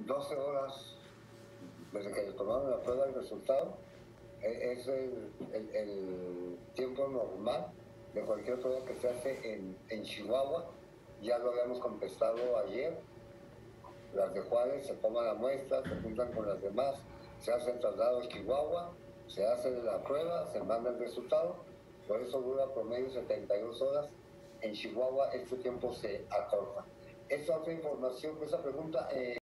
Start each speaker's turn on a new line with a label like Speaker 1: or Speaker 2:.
Speaker 1: 12 horas desde que le tomaron la prueba el resultado. Es el tiempo normal de cualquier prueba que se hace en Chihuahua. Ya lo habíamos contestado ayer. Las de Juárez se toman la muestra, se juntan con las demás, se hace el traslado a Chihuahua, se hace la prueba, se manda el resultado. Por eso dura promedio 72 horas. En Chihuahua este tiempo se acorta. Esta otra información, esa pregunta...